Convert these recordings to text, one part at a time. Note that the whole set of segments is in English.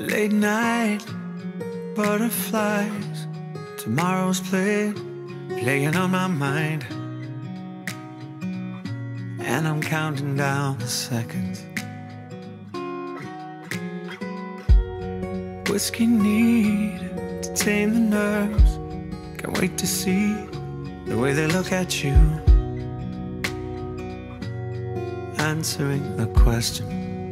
Late night butterflies, tomorrow's play playing on my mind, and I'm counting down the seconds. Whiskey need to tame the nerves. Can't wait to see the way they look at you, answering the question.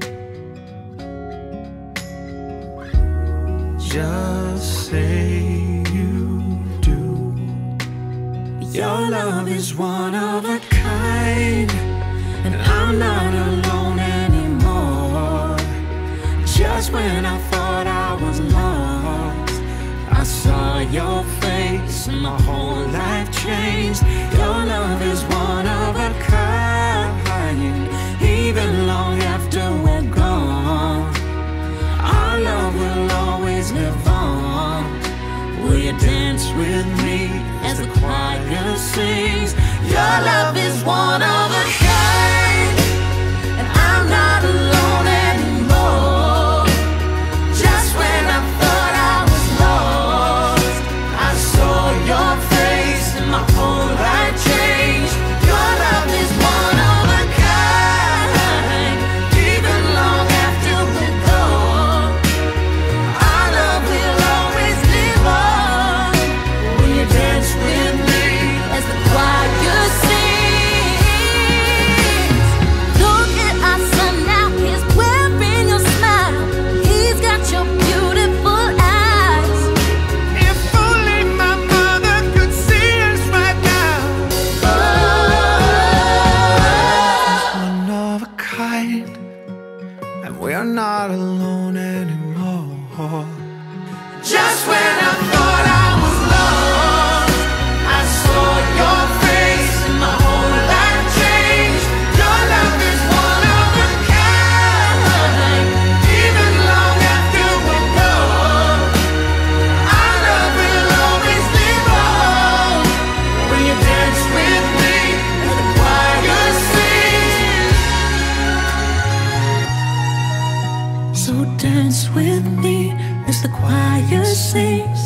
Just say you do. Your love is one of a kind, and I'm not alone anymore. Just when I thought I was lost, I saw your face and my whole life changed. Your love is one of a kind, even long after we're gone. Our love will always live on. Will you dance with me as the choir sings? Your love is one of a kind, and I'm not alone anymore. Just when I thought I was lost, I saw your face and my whole life changed. Your love is one of a kind, even long after we're gone. Our love will always live on. Will you dance with me as the choir sings? Look at our son now, he's wearing your smile. He's got your beautiful eyes. If only my mother could see us right now. One of a kind, and we're not alone anymore. Just when I thought I was lost, I saw your face and my whole life changed. Your love is one of a kind, even long after we're gone. Our love will always live on. Will you dance with me as the choir sings? So dance with me as the choir sings.